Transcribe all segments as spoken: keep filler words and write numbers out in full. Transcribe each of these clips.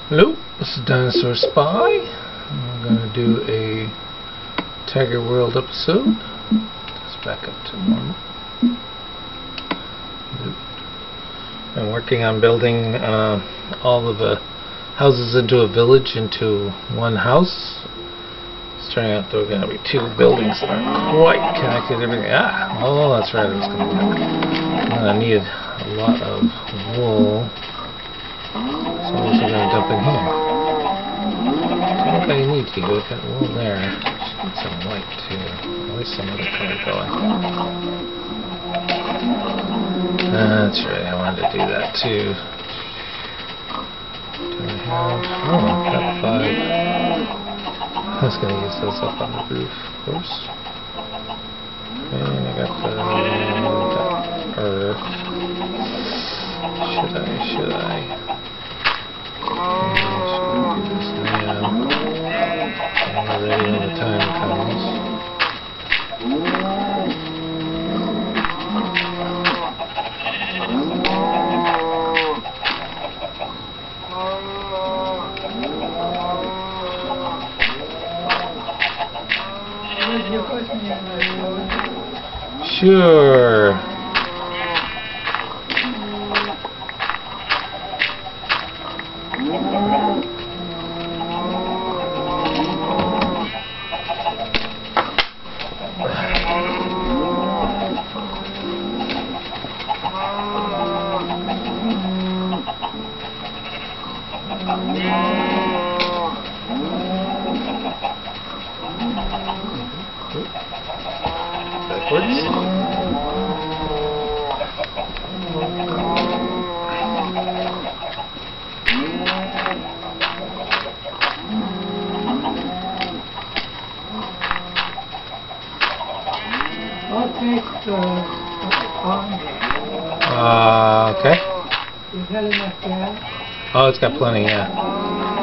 Hello, this is Dinosaur Spy. I'm going to do a Tiger World episode. Just back up to normal. I'm working on building uh, all of the houses into a village into one house. It's turning out there are going to be two buildings that aren't quite connected. Everything. Ah, oh, that's right. I was going to do that. I'm going to need a lot of wool. So I'm also going to dump in here. I don't think I need to. We've got wool there. Just need some white too. At least some other color going. That's right. I wanted to do that too. Do I have? Oh, I've got five. I was going to use those up on the roof, of course. And I got the got earth. Should I? Should I? I'm do this now. I'm ready when the time comes. Sure. Backwards. I'll take the cont. Uh, okay. You've had enough gas? Oh, it's got plenty, yeah.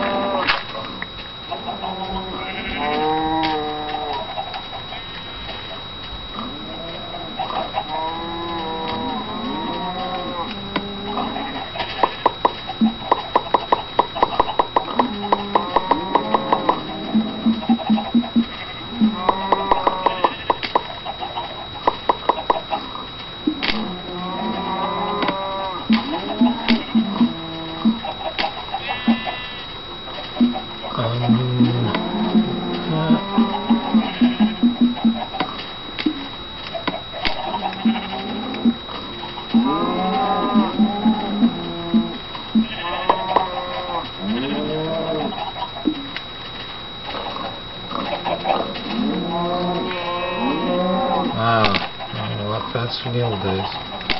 Wow, a lot faster than the old days.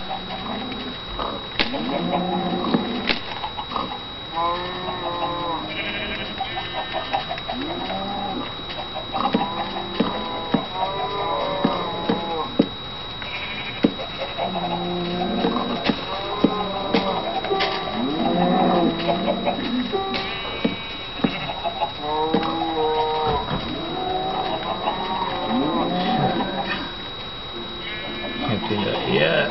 Can't do that yet.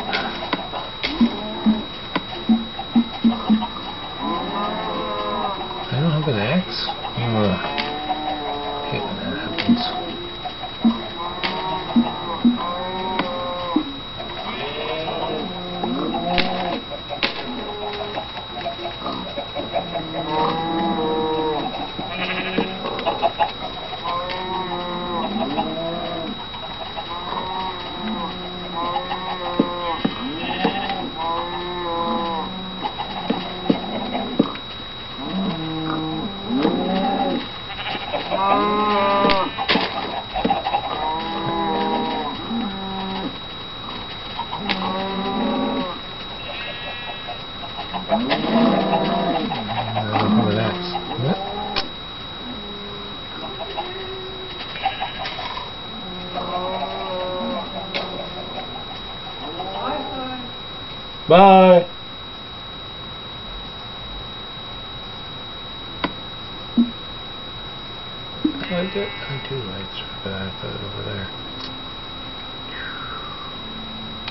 I don't have an axe. Ugh. I hate when that happens. Bye. I did. I do lights, but I put it over there.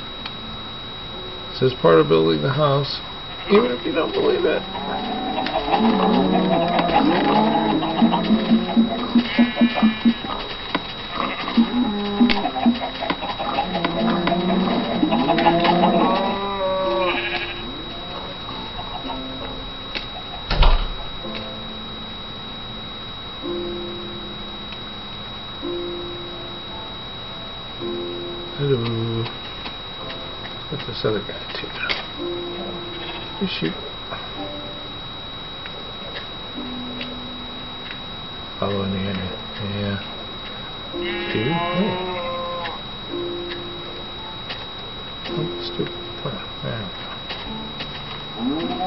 This is part of building the house, even if you don't believe it. Hello. What's this other guy too? You shoot. Following the enemy. Yeah. Dude, hey. Oh, stupid plan. There we go.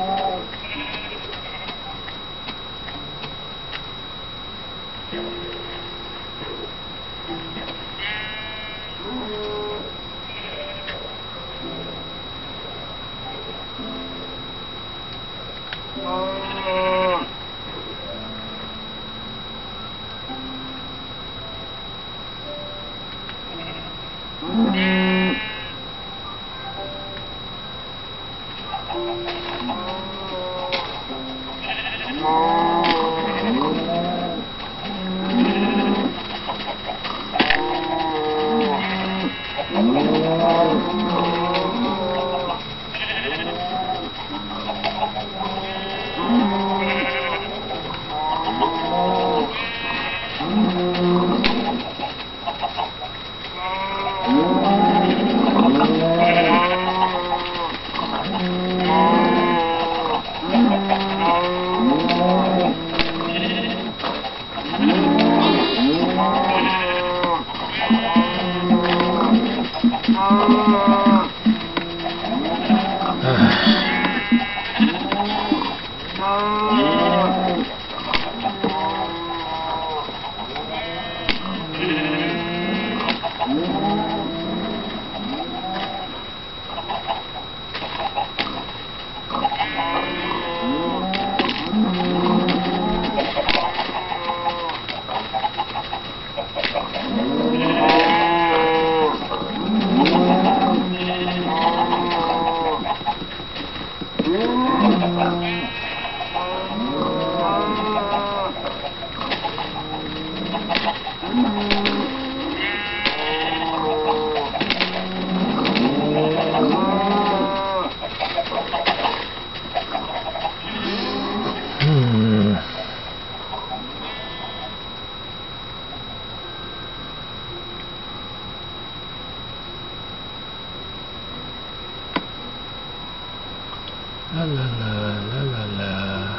La la la la la la.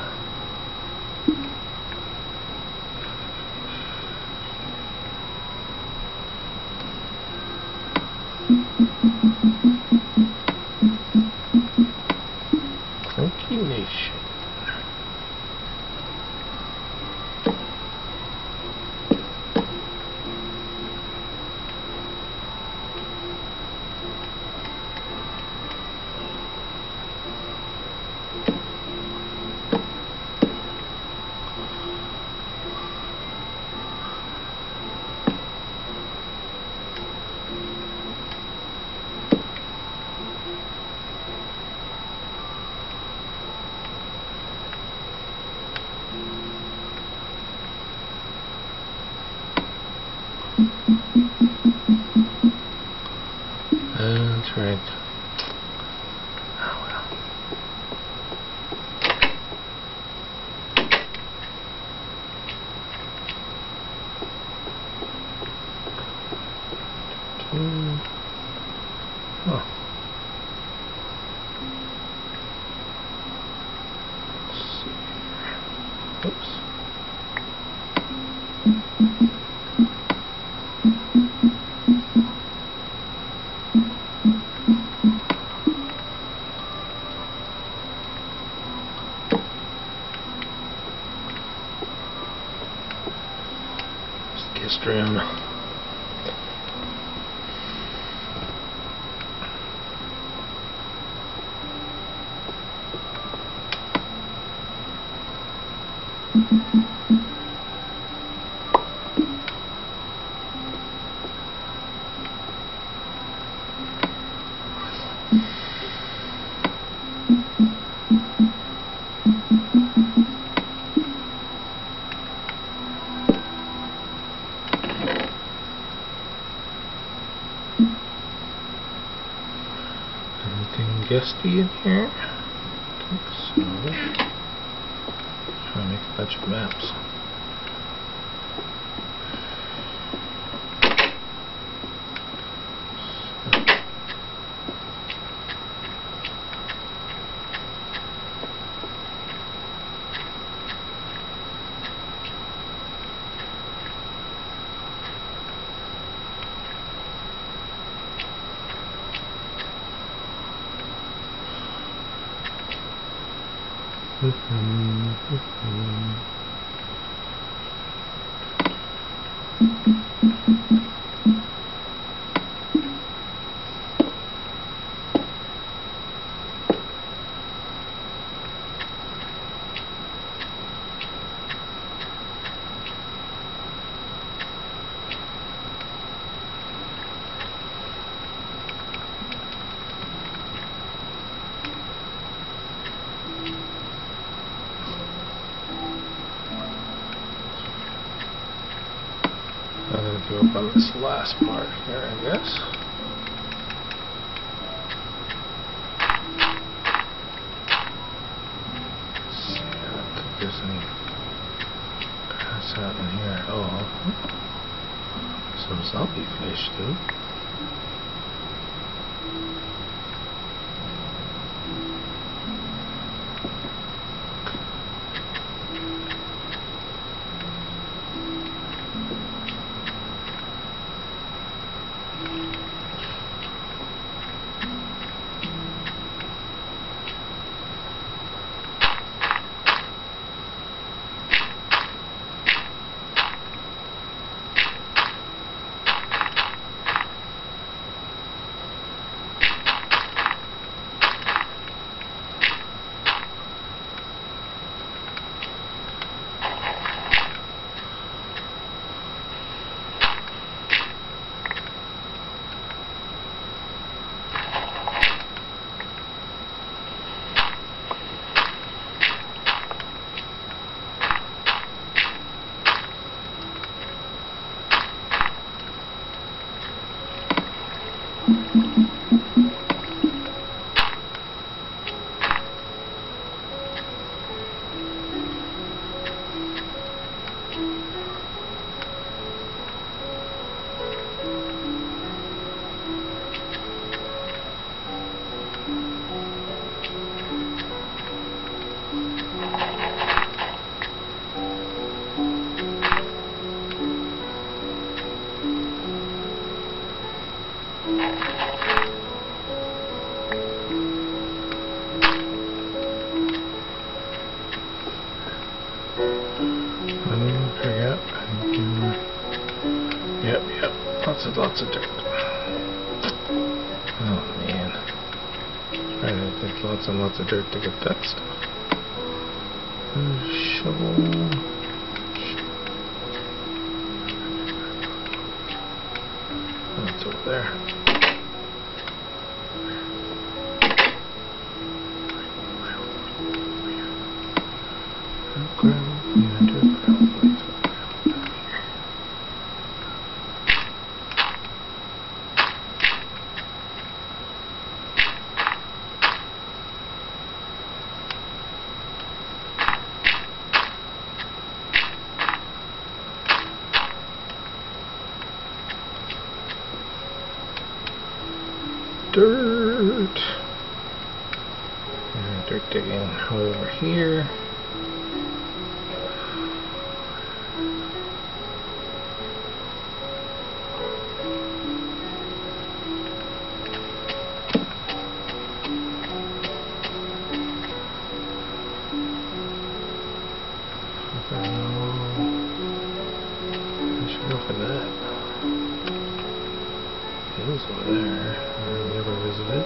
Funky Nation. That's right. Oh well. Mm. Oh. Let's see. Oops. Just around. dusty in here. So, trying to make a bunch of maps. Mm-hmm. Mm-hmm. I'm going to go up on this last part here, I guess. Let's see, I don't think there's any grass out in here at all. Some zombie fish, too. Yep, yep. Lots of lots of dirt. Oh man. Trying to think lots and lots of dirt to get that stuff. Uh, shovel. Oh, it's over there. Gravel, yeah, dirt, gravel, blades. Dirt. And dirt digging over here. I should go for that. Hills over there. I've never visited.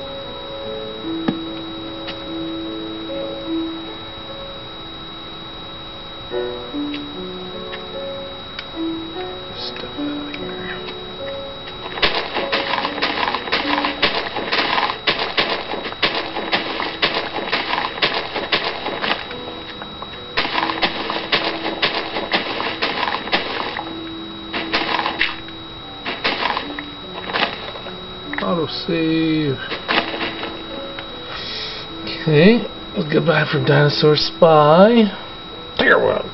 Get this stuff out of here. Auto save. Okay, goodbye from Dinosaur Spy. Farewell.